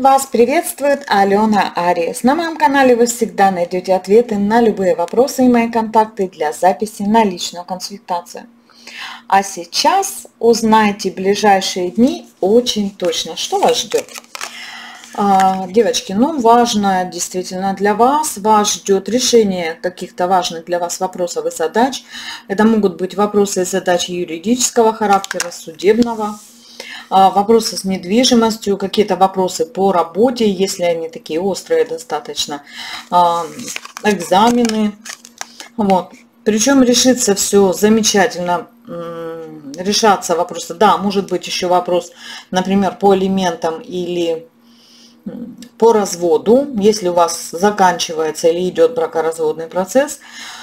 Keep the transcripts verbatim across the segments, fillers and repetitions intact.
Вас приветствует Алена Ариес. На моем канале вы всегда найдете ответы на любые вопросы и мои контакты для записи на личную консультацию. А сейчас узнайте ближайшие дни очень точно, что вас ждет. А, девочки, ну важно действительно для вас, вас ждет решение каких-то важных для вас вопросов и задач. Это могут быть вопросы и задачи юридического характера, судебного, вопросы с недвижимостью, какие-то вопросы по работе, если они такие острые достаточно, экзамены. Вот. Причем решится все замечательно, решаться вопросы. Да, может быть еще вопрос, например, по алиментам или по разводу, если у вас заканчивается или идет бракоразводный процесс.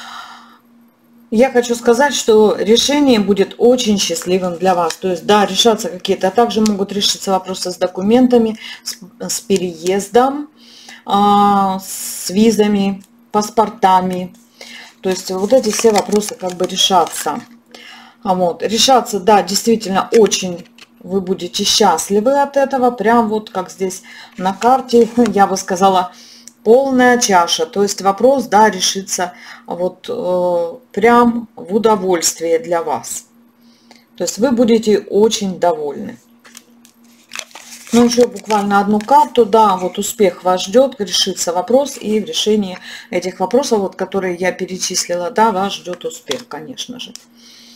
Я хочу сказать, что решение будет очень счастливым для вас. То есть, да, решаться какие-то, а также могут решиться вопросы с документами, с, с переездом, а, с визами, паспортами. То есть, вот эти все вопросы как бы решатся. А вот, решаться, да, действительно очень вы будете счастливы от этого. Прям вот как здесь на карте, я бы сказала, полная чаша. То есть вопрос, да, решится вот э, прям в удовольствие для вас. То есть вы будете очень довольны. Ну, еще буквально одну карту, да, вот успех вас ждет, решится вопрос, и в решении этих вопросов, вот, которые я перечислила, да, вас ждет успех, конечно же.